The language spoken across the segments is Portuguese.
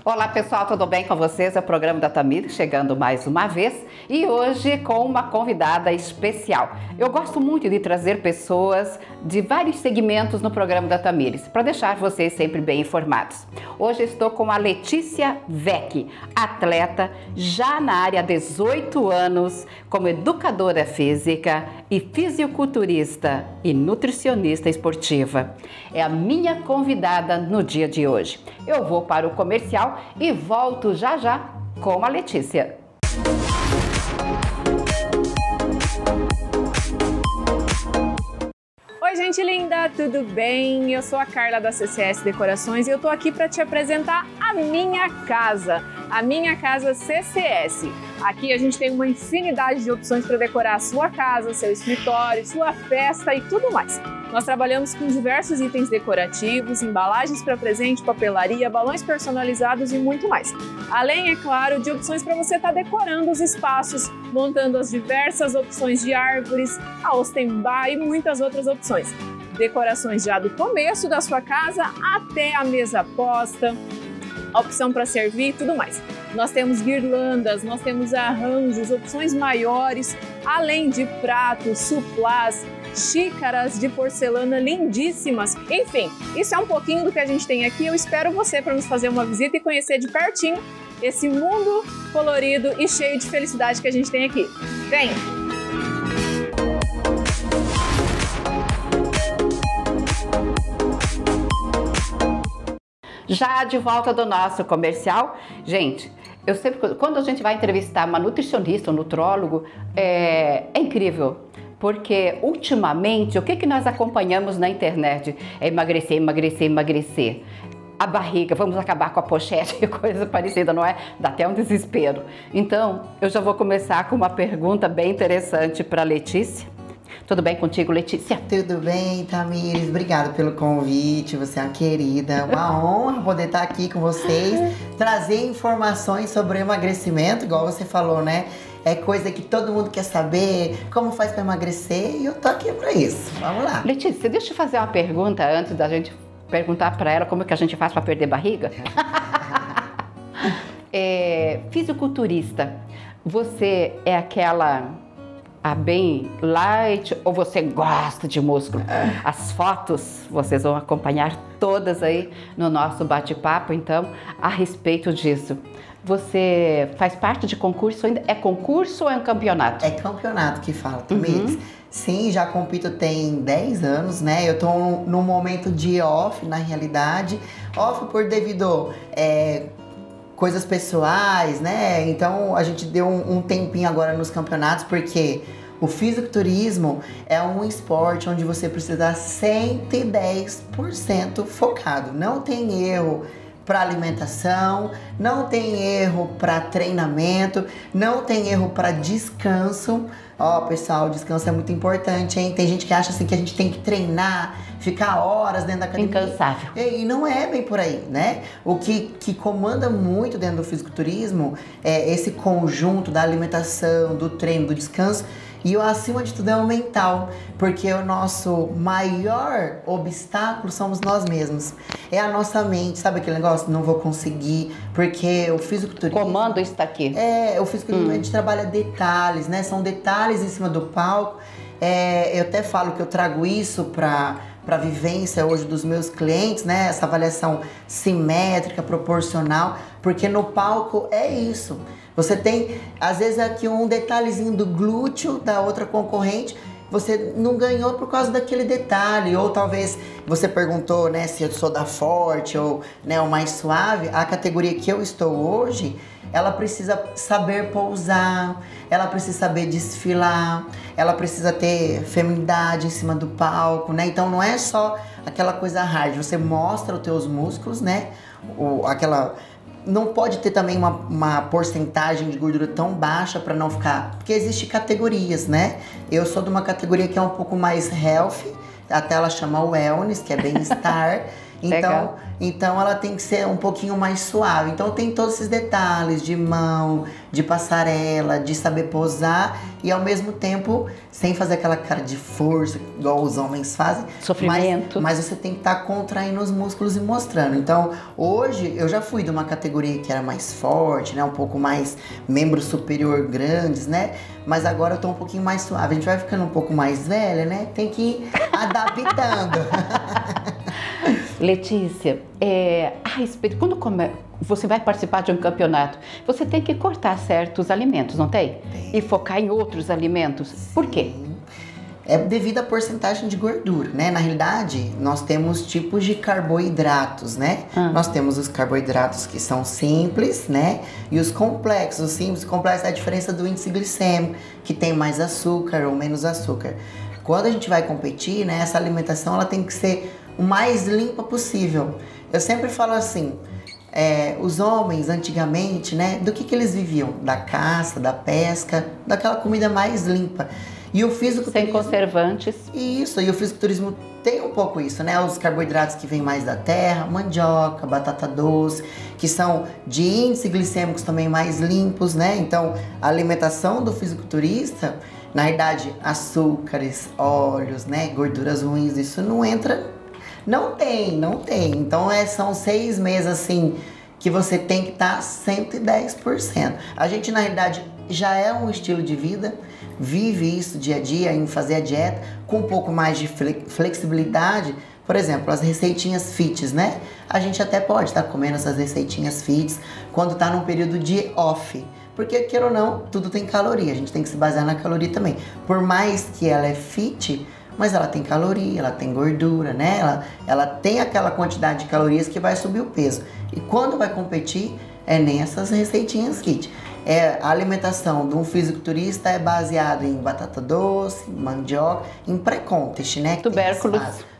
Olá pessoal, tudo bem com vocês? É o programa da Tamires chegando mais uma vez e hoje com uma convidada especial. Eu gosto muito de trazer pessoas de vários segmentos no programa da Tamires para deixar vocês sempre bem informados. Hoje estou com a Letícia Vecchi, atleta já na área há 18 anos, como educadora física e fisiculturista e nutricionista esportiva. É a minha convidada no dia de hoje. Eu vou para o comercial e volto já já com a Letícia. Oi gente linda, tudo bem? Eu sou a Carla da CCS Decorações e eu tô aqui para te apresentar a minha casa CCS. Aqui a gente tem uma infinidade de opções para decorar a sua casa, seu escritório, sua festa e tudo mais. Nós trabalhamos com diversos itens decorativos, embalagens para presente, papelaria, balões personalizados e muito mais. Além, é claro, de opções para você estar decorando os espaços, montando as diversas opções de árvores, a Ostenbar e muitas outras opções. Decorações já do começo da sua casa até a mesa posta, opção para servir e tudo mais. Nós temos guirlandas, nós temos arranjos, opções maiores, além de pratos, suplás, xícaras de porcelana lindíssimas. Enfim, isso é um pouquinho do que a gente tem aqui. Eu espero você para nos fazer uma visita e conhecer de pertinho esse mundo colorido e cheio de felicidade que a gente tem aqui. Vem! Já de volta do nosso comercial, gente, eu sempre, quando a gente vai entrevistar uma nutricionista, um nutrólogo, é incrível. Porque ultimamente, o que nós acompanhamos na internet? É emagrecer, emagrecer, emagrecer. A barriga, vamos acabar com a pochete, coisa parecida, não é? Dá até um desespero. Então, eu já vou começar com uma pergunta bem interessante para a Letícia. Tudo bem contigo, Letícia? Tudo bem, Tamires. Obrigada pelo convite. Você é uma querida. Uma honra poder estar aqui com vocês, trazer informações sobre emagrecimento, igual você falou, né? É coisa que todo mundo quer saber, como faz para emagrecer, e eu tô aqui para isso. Vamos lá. Letícia, deixa eu fazer uma pergunta antes da gente perguntar para ela como é que a gente faz para perder barriga. Fisiculturista, você é aquela bem light ou você gosta de músculo? As fotos vocês vão acompanhar todas aí no nosso bate-papo, então, a respeito disso. Você faz parte de concurso ainda? É concurso ou é um campeonato? É campeonato que fala, Tamires. Sim, já compito tem 10 anos, né? Eu tô num momento de off, na realidade. Off por devido coisas pessoais, né? Então a gente deu um tempinho agora nos campeonatos, porque o fisiculturismo é um esporte onde você precisa 110% focado. Não tem erro para alimentação, não tem erro para treinamento, não tem erro para descanso. Ó, pessoal, descanso é muito importante, hein? Tem gente que acha assim que a gente tem que treinar, ficar horas dentro da academia. Incansável. E não é bem por aí, né? O que comanda muito dentro do fisiculturismo é esse conjunto da alimentação, do treino, do descanso. E o acima de tudo é o mental, porque o nosso maior obstáculo somos nós mesmos. É a nossa mente, sabe aquele negócio? Não vou conseguir, porque o fisiculturismo... Comando está aqui. O fisiculturismo a gente trabalha detalhes, né? São detalhes em cima do palco. Eu até falo que eu trago isso para a vivência hoje dos meus clientes, né? Essa avaliação simétrica, proporcional, porque no palco é isso. Você tem, às vezes, aqui um detalhezinho do glúteo da outra concorrente, você não ganhou por causa daquele detalhe, ou talvez você perguntou, né, se eu sou da forte ou, né, o mais suave. A categoria que eu estou hoje, ela precisa saber pousar, ela precisa saber desfilar, ela precisa ter feminidade em cima do palco, né? Então não é só aquela coisa hard, você mostra os teus músculos, né? Não pode ter também uma porcentagem de gordura tão baixa para não ficar... Porque existe categorias, né? Eu sou de uma categoria que é um pouco mais healthy, até ela chama wellness, que é bem-estar. Legal. Então ela tem que ser um pouquinho mais suave. Então tem todos esses detalhes de mão, de passarela, de saber posar e ao mesmo tempo sem fazer aquela cara de força igual os homens fazem. Sofrimento. Mas você tem que estar contraindo os músculos e mostrando. Então hoje eu já fui de uma categoria que era mais forte, né? Um pouco mais membro superior grandes, né? Mas agora eu tô um pouquinho mais suave. A gente vai ficando um pouco mais velha, né? Tem que ir adaptando. Letícia, quando você vai participar de um campeonato, você tem que cortar certos alimentos, não tem? E focar em outros alimentos. Por quê? É devido à porcentagem de gordura, né? Na realidade, nós temos tipos de carboidratos, né? Nós temos os carboidratos que são simples, né? E os complexos. Os simples e complexos é a diferença do índice glicêmico, que tem mais açúcar ou menos açúcar. Quando a gente vai competir, né? Essa alimentação ela tem que ser o mais limpa possível. Eu sempre falo assim, os homens antigamente, né? Do que eles viviam? Da caça, da pesca, daquela comida mais limpa. E o fisiculturismo... Sem conservantes. Isso, e o fisiculturismo tem um pouco isso, né? Os carboidratos que vêm mais da terra, mandioca, batata doce, que são de índices glicêmicos também mais limpos, né? Então, a alimentação do fisiculturista, na verdade, açúcares, óleos, né? Gorduras ruins, isso não entra... Não tem. Então, são 6 meses, assim, que você tem que estar 110%. A gente, na realidade, já é um estilo de vida, vive isso dia a dia, em fazer a dieta, com um pouco mais de flexibilidade. Por exemplo, as receitinhas fits, né? A gente até pode estar comendo essas receitinhas fits quando está num período de off. Porque, queira ou não, tudo tem caloria. A gente tem que se basear na caloria também. Por mais que ela é fit... Mas ela tem caloria, ela tem gordura, né? Ela tem aquela quantidade de calorias que vai subir o peso. E quando vai competir, nem essas receitinhas fit. A alimentação de um fisiculturista é baseada em batata doce, mandioca, em pré-contest, né? Tubérculos.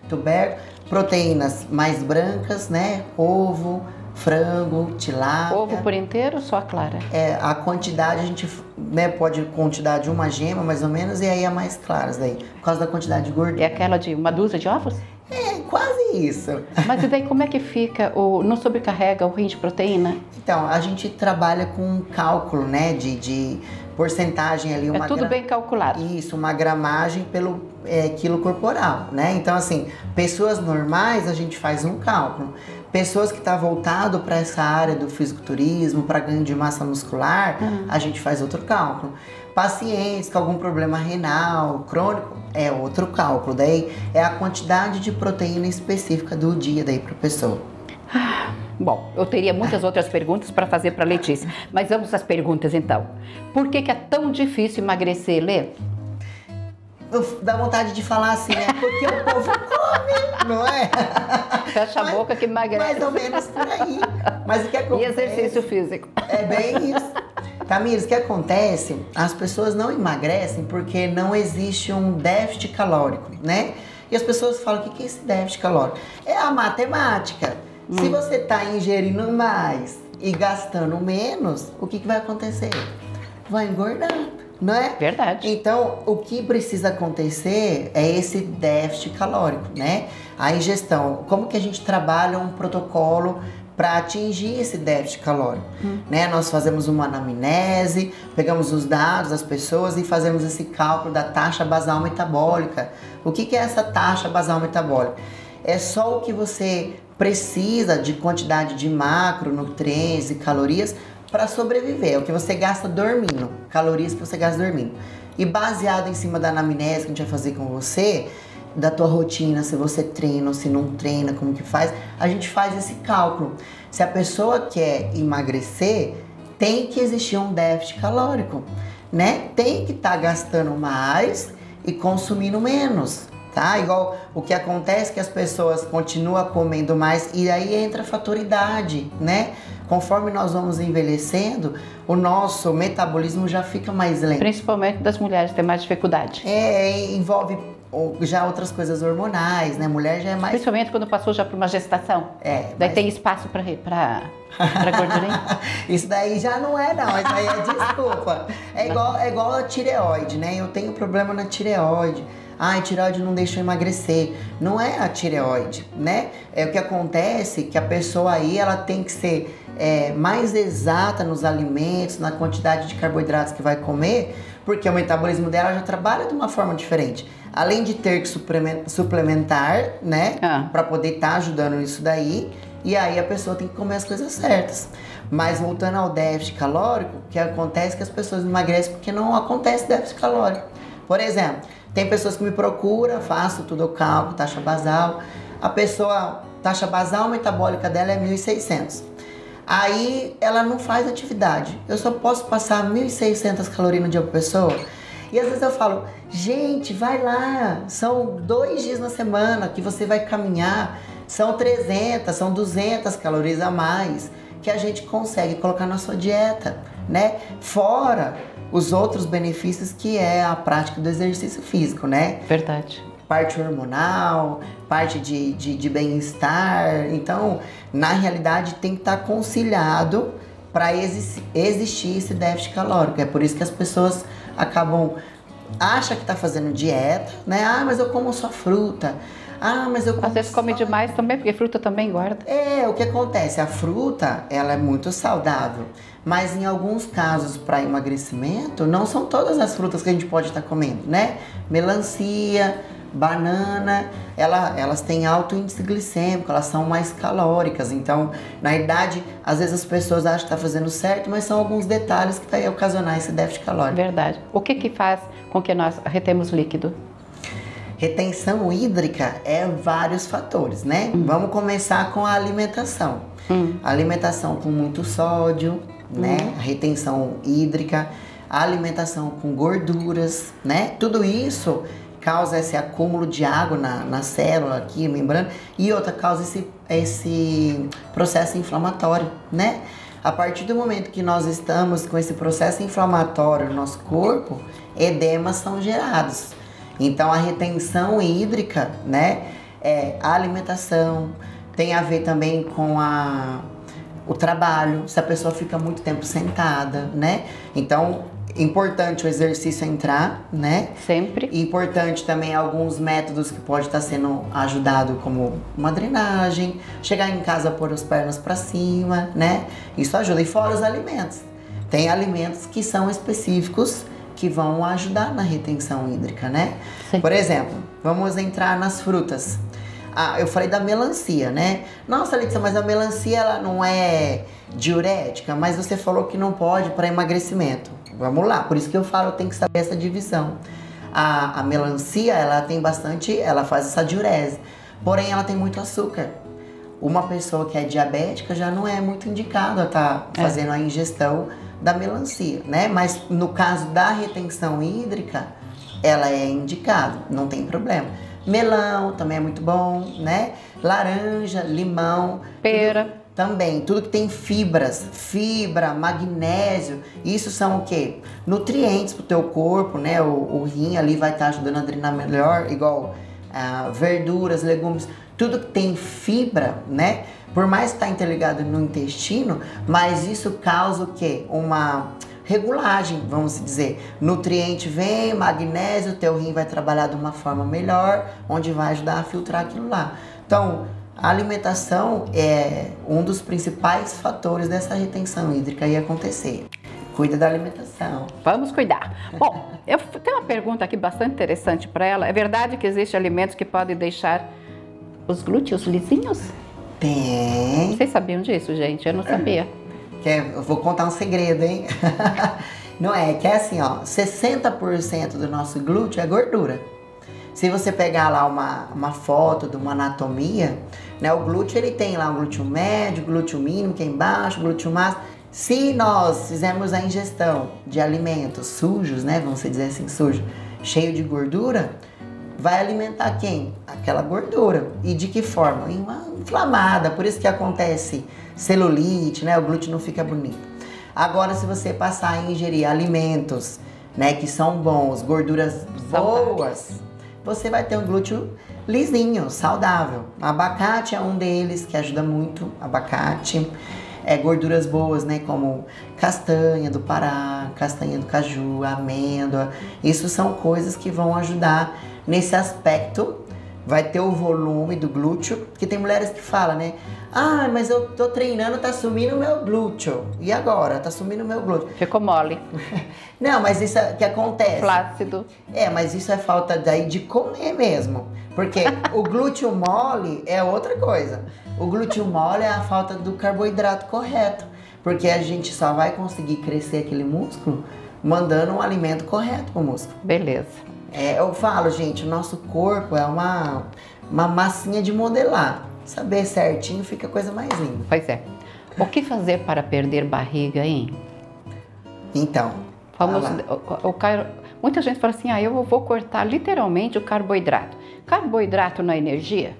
Proteínas mais brancas, né? Ovo, frango, tilápia. Ovo por inteiro ou só a clara? A quantidade, a gente pode quantidade de uma gema, mais ou menos, e aí é mais claras daí, por causa da quantidade de gordura. É aquela de uma dúzia de ovos? Quase isso. Mas e daí como é que fica, não sobrecarrega o rim de proteína? Então, a gente trabalha com um cálculo, né, de porcentagem ali. Tudo bem calculado. Isso, uma gramagem pelo quilo corporal, né? Então, assim, pessoas normais, a gente faz um cálculo. Pessoas que estão voltado para essa área do fisiculturismo, para ganho de massa muscular, a gente faz outro cálculo. Pacientes com algum problema renal, crônico, é outro cálculo. Daí é a quantidade de proteína específica do dia daí para a pessoa. Bom, eu teria muitas outras perguntas para fazer para Letícia, mas vamos às perguntas então. Por que é tão difícil emagrecer, Lê? Dá vontade de falar assim, né? Porque o povo come, não é? Fecha a boca que emagrece. Mais ou menos por aí. Mas o que acontece? E exercício físico. É bem isso. Tamires, o que acontece? As pessoas não emagrecem porque não existe um déficit calórico, né? E as pessoas falam, o que é esse déficit calórico? É a matemática. Se você está ingerindo mais e gastando menos, o que vai acontecer? Vai engordar. Não é? Verdade. Então, o que precisa acontecer é esse déficit calórico, né? A ingestão. Como que a gente trabalha um protocolo para atingir esse déficit calórico? Né? Nós fazemos uma anamnese, pegamos os dados das pessoas e fazemos esse cálculo da taxa basal metabólica. O que é essa taxa basal metabólica? É só o que você precisa de quantidade de macronutrientes e calorias para sobreviver, é o que você gasta dormindo, calorias que você gasta dormindo. E baseado em cima da anamnese que a gente vai fazer com você, da tua rotina, se você treina ou se não treina, como que faz, a gente faz esse cálculo. Se a pessoa quer emagrecer, tem que existir um déficit calórico, né? Tem que estar gastando mais e consumindo menos, tá? Igual o que acontece é que as pessoas continuam comendo mais e aí entra a fator idade, né? Conforme nós vamos envelhecendo, o nosso metabolismo já fica mais lento. Principalmente das mulheres, tem mais dificuldade. Envolve já outras coisas hormonais, né? Mulher já é mais... Principalmente quando passou já por uma gestação. Daí tem espaço para gordurinha. Isso daí já não é, não. Isso aí é desculpa. É igual a tireoide, né? Eu tenho problema na tireoide. a tireoide não deixa eu emagrecer. Não é a tireoide, né? É o que acontece que a pessoa aí, ela tem que ser mais exata nos alimentos, na quantidade de carboidratos que vai comer, porque o metabolismo dela já trabalha de uma forma diferente. Além de ter que suplementar, né? Para poder estar ajudando nisso daí. E aí a pessoa tem que comer as coisas certas. Mas voltando ao déficit calórico, o que acontece é que as pessoas emagrecem porque não acontece déficit calórico. Por exemplo, tem pessoas que me procuram, faço tudo o cálculo, taxa basal. A pessoa, taxa basal metabólica dela é 1.600. Aí ela não faz atividade. Eu só posso passar 1.600 calorias no dia para pessoa. E às vezes eu falo, gente, vai lá, são 2 dias na semana que você vai caminhar, são 300, são 200 calorias a mais que a gente consegue colocar na sua dieta, né? Fora os outros benefícios que é a prática do exercício físico, né? Verdade. Parte hormonal, parte de bem-estar. Então, na realidade, tem que estar conciliado para existir esse déficit calórico. É por isso que as pessoas acham que tá fazendo dieta, né? Ah, mas eu como só fruta. Ah, mas eu como às vezes come demais também, porque fruta também engorda. O que acontece? A fruta, ela é muito saudável, mas em alguns casos para emagrecimento, não são todas as frutas que a gente pode estar comendo, né? Melancia, banana, elas têm alto índice glicêmico, elas são mais calóricas. Então, na verdade, às vezes as pessoas acham que está fazendo certo, mas são alguns detalhes que vai ocasionar esse déficit calórico. Verdade. O que faz com que nós retemos líquido? Retenção hídrica é vários fatores, né? Vamos começar com a alimentação. A alimentação com muito sódio, né? A retenção hídrica, a alimentação com gorduras, né? Tudo isso causa esse acúmulo de água na célula aqui, membrana, e outra causa esse processo inflamatório, né? A partir do momento que nós estamos com esse processo inflamatório no nosso corpo, edemas são gerados. Então a retenção hídrica, né, a alimentação, tem a ver também com o trabalho, se a pessoa fica muito tempo sentada, né? Então, importante o exercício entrar, né? Sempre. Importante também alguns métodos que pode estar sendo ajudado, como uma drenagem, chegar em casa pôr as pernas para cima, né? Isso ajuda. E fora os alimentos. Tem alimentos que são específicos que vão ajudar na retenção hídrica, né? Sim. Por exemplo, vamos entrar nas frutas. Eu falei da melancia, né? Nossa, Letícia, mas a melancia ela não é diurética, mas você falou que não pode para emagrecimento. Vamos lá, por isso que eu falo, tem que saber essa divisão. A melancia, ela faz essa diurese, porém ela tem muito açúcar. Uma pessoa que é diabética já não é muito indicado a estar fazendo a ingestão da melancia, né? Mas no caso da retenção hídrica, ela é indicada, não tem problema. Melão também é muito bom, né? Laranja, limão, pera. Também, tudo que tem fibra, magnésio, isso são o quê? Nutrientes pro teu corpo, né? O rim ali vai estar ajudando a drenar melhor, igual verduras, legumes, tudo que tem fibra, né? Por mais que está interligado no intestino, mas isso causa o quê? Uma regulagem, vamos dizer. Nutriente vem, magnésio, teu rim vai trabalhar de uma forma melhor, onde vai ajudar a filtrar aquilo lá. Então, a alimentação é um dos principais fatores dessa retenção hídrica aí acontecer. Cuida da alimentação. Vamos cuidar. Bom, eu tenho uma pergunta aqui bastante interessante para ela. É verdade que existem alimentos que podem deixar os glúteos lisinhos? Tem. Vocês sabiam disso, gente? Eu não sabia. Eu vou contar um segredo, hein? Não é, que é assim, ó, 60% do nosso glúteo é gordura. Se você pegar lá uma foto de uma anatomia, né, o glúteo ele tem lá o glúteo médio, glúteo mínimo, que é embaixo, glúteo máximo. Se nós fizermos a ingestão de alimentos sujos, né, vamos dizer assim, sujo, cheio de gordura, vai alimentar quem? Aquela gordura. E de que forma? Inflamada, por isso que acontece celulite, né, o glúteo não fica bonito. Agora, se você passar a ingerir alimentos, né, que são bons, gorduras boas, você vai ter um glúteo lisinho, saudável. Abacate é um deles que ajuda muito, abacate. Gorduras boas, né, como castanha do Pará, castanha do caju, amêndoa. Isso são coisas que vão ajudar nesse aspecto. Vai ter o volume do glúteo, porque tem mulheres que falam, né? Ah, mas eu tô treinando, tá sumindo o meu glúteo. E agora? Tá sumindo o meu glúteo. Ficou mole. Não, mas isso é que acontece. Flácido. Mas isso é falta daí de comer mesmo. Porque o glúteo mole é outra coisa. O glúteo mole é a falta do carboidrato correto. Porque a gente só vai conseguir crescer aquele músculo mandando um alimento correto pro músculo. Beleza. Eu falo, gente, o nosso corpo é uma massinha de modelar. Saber certinho fica a coisa mais linda. Pois é. O que fazer para perder barriga, hein? Então, Vamos, muita gente fala assim, eu vou cortar literalmente o carboidrato. Carboidrato na energia?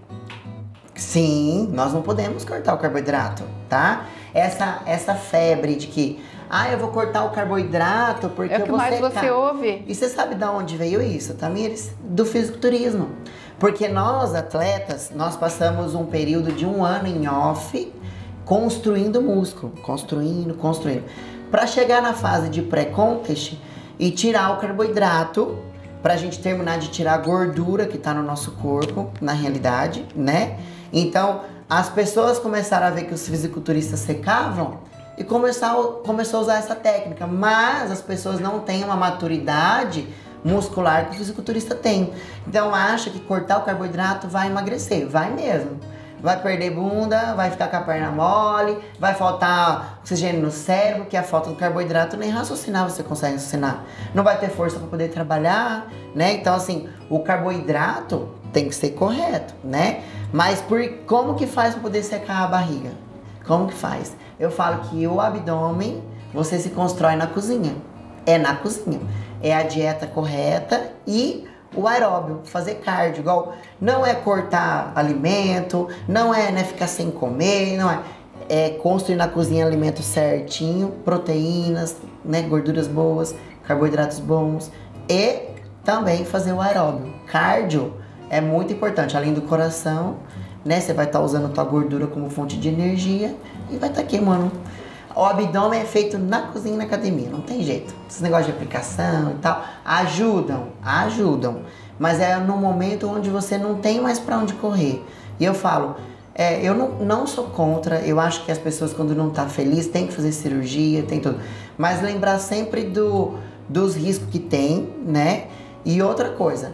Sim, nós não podemos cortar o carboidrato, tá? Essa febre de que eu vou cortar o carboidrato porque é o que mais você ouve. E você sabe de onde veio isso, Tamires? Do fisiculturismo. Porque nós, atletas, nós passamos um período de 1 ano em off construindo músculo. Construindo. Para chegar na fase de pré-contest e tirar o carboidrato, pra gente terminar de tirar a gordura que tá no nosso corpo, na realidade, né? Então, as pessoas começaram a ver que os fisiculturistas secavam e começou a usar essa técnica, mas as pessoas não têm uma maturidade muscular que o fisiculturista tem. Então acha que cortar o carboidrato vai emagrecer, vai mesmo. Vai perder bunda, vai ficar com a perna mole, vai faltar oxigênio no cérebro, que é a falta do carboidrato, nem raciocinar você consegue raciocinar. Não vai ter força para poder trabalhar, né? Então assim, o carboidrato tem que ser correto, né? Mas como que faz para poder secar a barriga? Como que faz? Eu falo que o abdômen você se constrói na cozinha. É na cozinha. É a dieta correta e o aeróbio, fazer cardio. Igual, não é cortar alimento, não é ficar sem comer, não é. É construir na cozinha alimentos certinho, proteínas, né, gorduras boas, carboidratos bons e também fazer o aeróbio. Cardio é muito importante, além do coração, né? Você vai estar usando a tua gordura como fonte de energia e vai estar queimando. O abdômen é feito na cozinha e na academia, não tem jeito. Esses negócios de aplicação e tal ajudam. Mas é no momento onde você não tem mais para onde correr. E eu falo, eu não sou contra, eu acho que as pessoas quando não tá feliz tem que fazer cirurgia, tem tudo. Mas lembrar sempre dos riscos que tem, né? E outra coisa,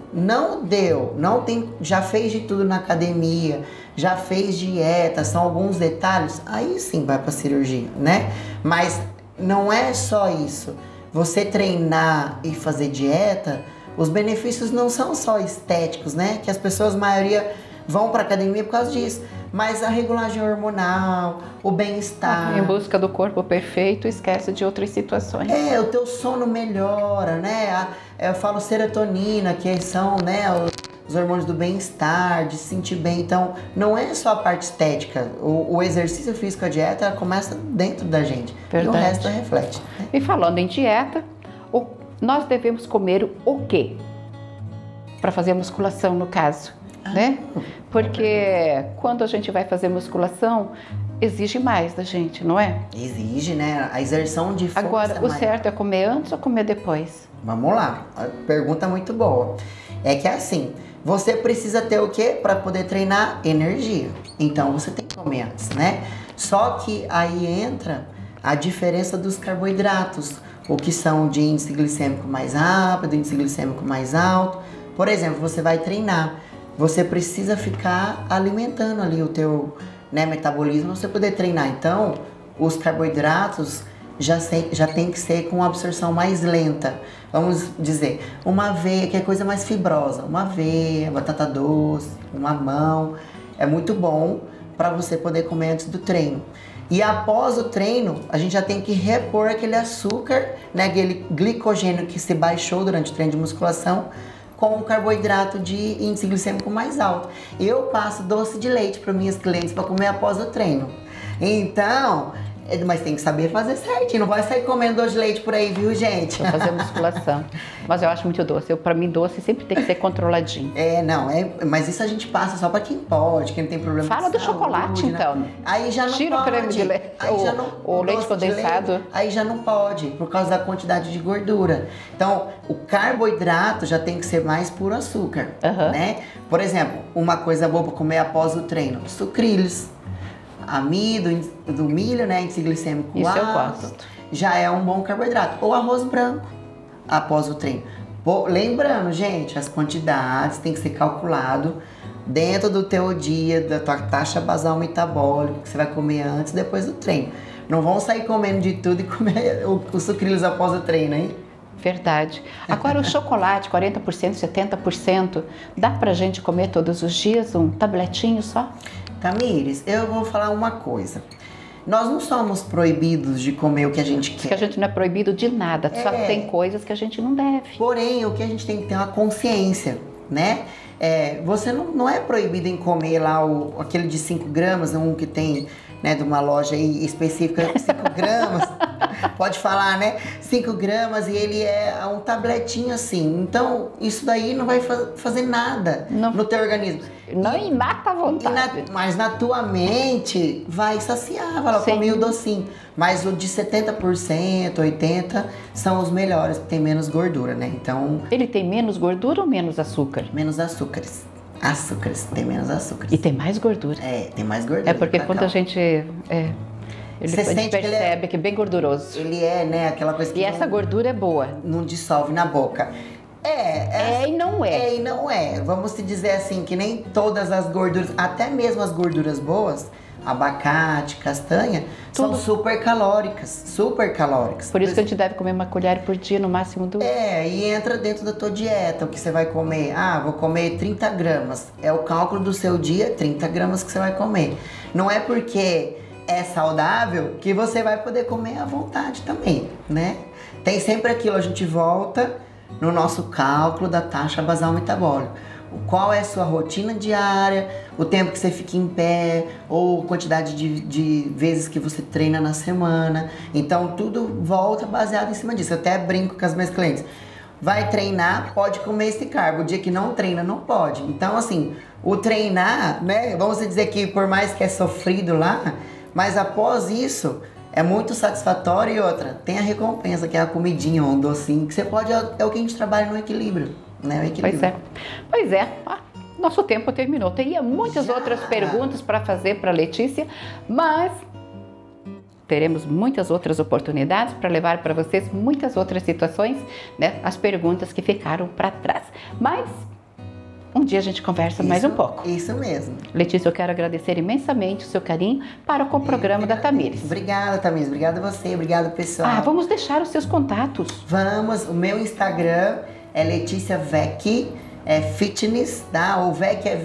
já fez de tudo na academia, já fez dieta, são alguns detalhes, aí sim vai pra cirurgia, né? Mas não é só isso. Você treinar e fazer dieta, os benefícios não são só estéticos, né? Que as pessoas, a maioria, vão pra academia por causa disso. Mas a regulagem hormonal, o bem-estar. Em busca do corpo perfeito, esquece de outras situações. O teu sono melhora, né? Eu falo serotonina, que são, né, os hormônios do bem-estar, de se sentir bem. Então, não é só a parte estética. O exercício físico, a dieta, começa dentro da gente. Verdade. E o resto reflete. Né? E falando em dieta, nós devemos comer o quê? Para fazer musculação, no caso. Né? Porque quando a gente vai fazer musculação, exige mais da gente, não é? Exige, né? A exerção de força. Agora, o certo é comer antes ou comer depois? Vamos lá, pergunta muito boa. É que assim, você precisa ter o quê para poder treinar? Energia. Então você tem que comer antes, né? Só que aí entra a diferença dos carboidratos, o que são de índice glicêmico mais rápido, índice glicêmico mais alto. Por exemplo, você vai treinar. Você precisa ficar alimentando ali o teu, né, metabolismo para você poder treinar. Então, os carboidratos já tem que ser com absorção mais lenta. Vamos dizer, uma aveia, que é coisa mais fibrosa. Uma aveia, batata doce, um mamão. É muito bom para você poder comer antes do treino. E após o treino, a gente já tem que repor aquele açúcar, né, aquele glicogênio que se baixou durante o treino de musculação, com um carboidrato de índice glicêmico mais alto. Eu passo doce de leite para minhas clientes para comer após o treino. Então, Mas tem que saber fazer certinho, não vai sair comendo doce de leite por aí, viu, gente? Vou fazer musculação. Mas eu acho muito doce. Pra mim, doce sempre tem que ser controladinho. Mas isso a gente passa só pra quem pode, quem não tem problema Fala de do saúde, chocolate, né? então. Aí já não Tira pode. o creme de leite, o leite condensado. Aí já não pode, por causa da quantidade de gordura. Então, o carboidrato já tem que ser mais puro açúcar, né? Por exemplo, uma coisa boa pra comer após o treino, sucrilhos. Amido do milho, né? Índice glicêmico Isso alto. eu gosto. Já é um bom carboidrato. Ou arroz branco após o treino. Lembrando, gente, as quantidades tem que ser calculado dentro do teu dia, da tua taxa basal metabólica que você vai comer antes e depois do treino. Não vão sair comendo de tudo e comer os sucrilhos após o treino, hein? Verdade. Agora o chocolate, 40%, 70%, dá pra gente comer todos os dias um tabletinho só? Tamires, eu vou falar uma coisa. Nós não somos proibidos de comer o que a gente quer. Porque a gente não é proibido de nada, só tem coisas que a gente não deve. Porém, o que a gente tem que ter é uma consciência, né? Você não é proibido em comer lá aquele de 5 gramas, um que tem, né, de uma loja aí específica, 5 gramas. Pode falar, né? 5 gramas e ele é um tabletinho assim. Então, isso daí não vai fazer nada no teu organismo. Não e mata a vontade. Mas na tua mente vai saciar, vai lá, comer o docinho. Mas o de 70%, 80% são os melhores, porque tem menos gordura, né? Então... Ele tem menos gordura ou menos açúcar? Menos açúcares. Tem menos açúcares. E tem mais gordura. Tem mais gordura. É porque quando a gente... a gente percebe que é bem gorduroso. Ele é, né, aquela coisa que... E essa gordura é boa. Não dissolve na boca. E não é. E não é. Vamos te dizer assim, que nem todas as gorduras, até mesmo as gorduras boas, abacate, castanha, são super calóricas. Super calóricas. Por isso que a gente deve comer uma colher por dia, no máximo 2. E entra dentro da tua dieta, o que você vai comer. Vou comer 30 gramas. É o cálculo do seu dia, 30 gramas que você vai comer. Não é porque é saudável que você vai poder comer à vontade também, né? Tem sempre aquilo, a gente volta no nosso cálculo da taxa basal metabólica. Qual é a sua rotina diária, o tempo que você fica em pé, ou quantidade de vezes que você treina na semana. Então, tudo volta baseado em cima disso. Eu até brinco com as minhas clientes. Vai treinar, pode comer esse carbo. O dia que não treina, não pode. Então, assim, o treinar, né? Vamos dizer que por mais que é sofrido lá, mas após isso... é muito satisfatório. E outra, tem a recompensa, que é a comidinha, um docinho, que você pode... É o que a gente trabalha no equilíbrio, né? O equilíbrio. Pois é. Nosso tempo terminou. Teria muitas outras perguntas para fazer para Letícia, mas teremos muitas outras oportunidades para levar para vocês muitas outras situações, né? As perguntas que ficaram para trás. Mas... um dia a gente conversa mais um pouco. Isso mesmo. Letícia, eu quero agradecer imensamente o seu carinho com o programa da Tamires. Obrigada, Tamires. Obrigada a você. Obrigada, pessoal. Vamos deixar os seus contatos. Vamos. O meu Instagram é Letícia Vecchi, Fitness, tá? O Vecchi é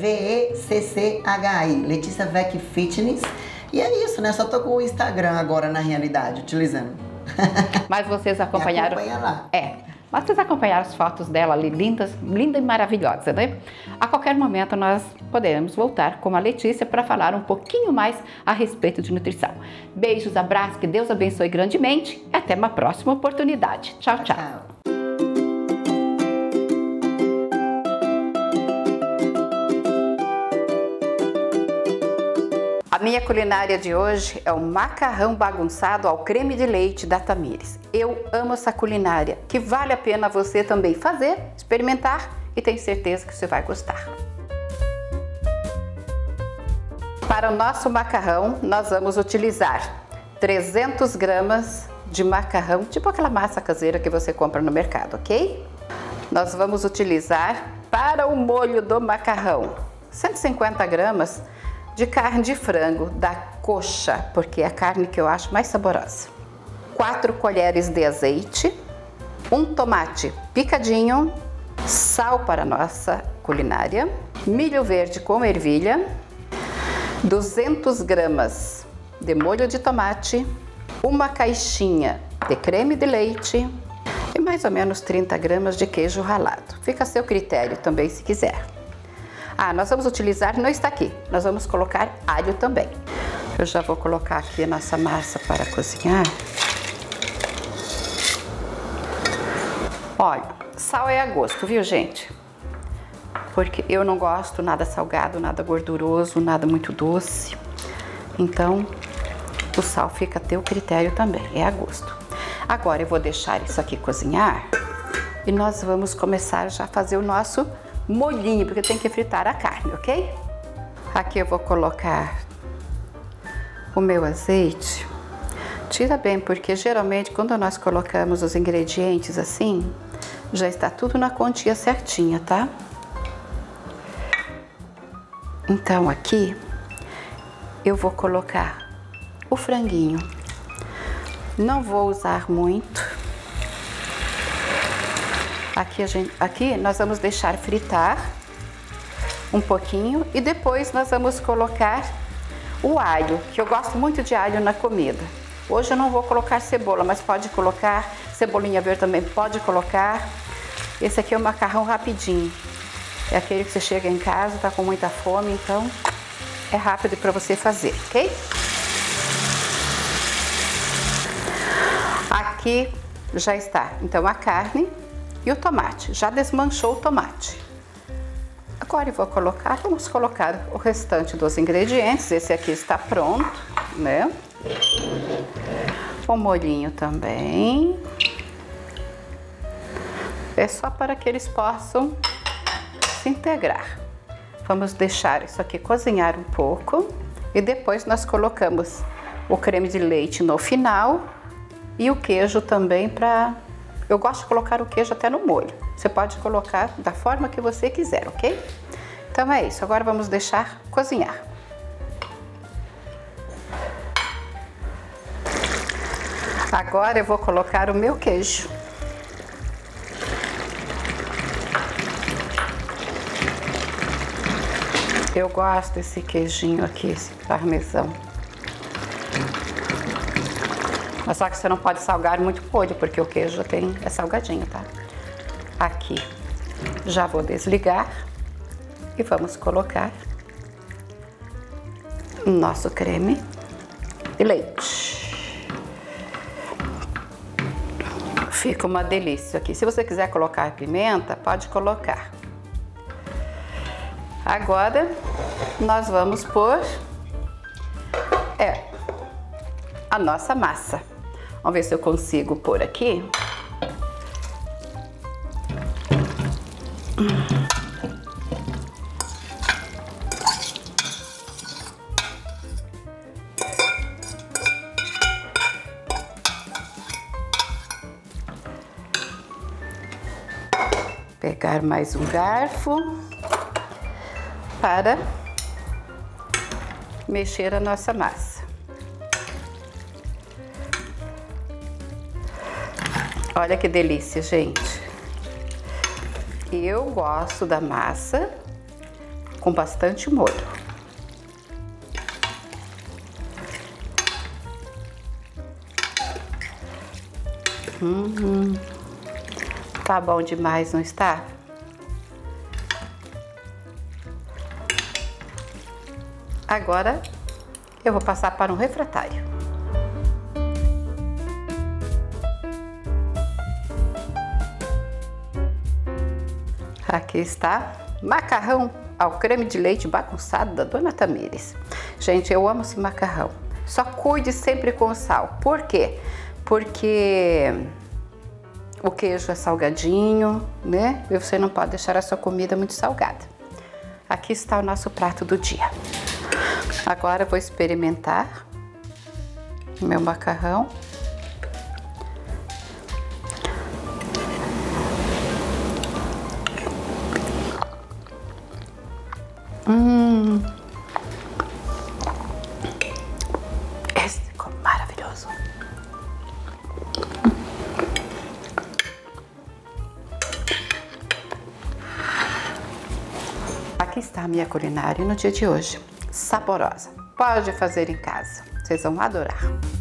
VECCHI. Letícia Vecchi Fitness. E é isso, né? Só tô com o Instagram agora, na realidade, utilizando. Mas vocês acompanharam... acompanha lá. Mas vocês acompanharam as fotos dela ali, linda e maravilhosa, né? A qualquer momento nós podemos voltar com a Letícia para falar um pouquinho mais a respeito de nutrição. Beijos, abraços, que Deus abençoe grandemente e até uma próxima oportunidade. Tchau, tchau. A minha culinária de hoje é o macarrão bagunçado ao creme de leite da Tamires. Eu amo essa culinária, que vale a pena você também fazer, experimentar e tenho certeza que você vai gostar. Para o nosso macarrão, nós vamos utilizar 300 gramas de macarrão, tipo aquela massa caseira que você compra no mercado, ok? Nós vamos utilizar para o molho do macarrão 150 gramas de carne de frango da coxa, porque é a carne que eu acho mais saborosa. 4 colheres de azeite, um tomate picadinho, sal para a nossa culinária, milho verde com ervilha, 200 gramas de molho de tomate, uma caixinha de creme de leite e mais ou menos 30 gramas de queijo ralado. Fica a seu critério também se quiser. Nós vamos utilizar, não está aqui, nós vamos colocar alho também. Eu já vou colocar aqui a nossa massa para cozinhar. Olha, sal é a gosto, viu, gente? Porque eu não gosto nada salgado, nada gorduroso, nada muito doce. Então, o sal fica a teu critério também, é a gosto. Agora eu vou deixar isso aqui cozinhar e nós vamos começar já a fazer o nosso molhinho, porque tem que fritar a carne, ok? Aqui eu vou colocar o meu azeite. Tira bem, porque geralmente quando nós colocamos os ingredientes assim, já está tudo na quantia certinha, tá? Então aqui eu vou colocar o franguinho. Não vou usar muito. Aqui nós vamos deixar fritar um pouquinho e depois nós vamos colocar o alho, que eu gosto muito de alho na comida. Hoje eu não vou colocar cebola, mas pode colocar, cebolinha verde também pode colocar. Esse aqui é o macarrão rapidinho. É aquele que você chega em casa, tá com muita fome, então é rápido para você fazer, ok? Aqui já está, então, a carne e o tomate. Já desmanchou o tomate. Agora vamos colocar o restante dos ingredientes. Esse aqui está pronto, né? O molhinho também. É só para que eles possam se integrar. Vamos deixar isso aqui cozinhar um pouco e depois nós colocamos o creme de leite no final e o queijo também para... Eu gosto de colocar o queijo até no molho. Você pode colocar da forma que você quiser, ok? Então é isso. Agora vamos deixar cozinhar. Agora eu vou colocar o meu queijo. Eu gosto desse queijinho aqui, esse parmesão. Mas só que você não pode salgar muito molho, porque o queijo é salgadinho, tá? Aqui já vou desligar e vamos colocar o nosso creme de leite. Fica uma delícia aqui. Se você quiser colocar pimenta, pode colocar. Agora nós vamos pôr a nossa massa. Vamos ver se eu consigo pôr aqui. Pegar mais um garfo para mexer a nossa massa. Olha que delícia, gente. Eu gosto da massa com bastante molho. Tá bom demais, não está? Agora eu vou passar para um refratário. Aqui está macarrão ao creme de leite bagunçado da Dona Tamires. Gente, eu amo esse macarrão. Só cuide sempre com o sal. Por quê? Porque o queijo é salgadinho, né? E você não pode deixar a sua comida muito salgada. Aqui está o nosso prato do dia. Agora eu vou experimentar o meu macarrão. Esse ficou maravilhoso. Aqui está a minha culinária no dia de hoje. Saborosa. Pode fazer em casa. Vocês vão adorar.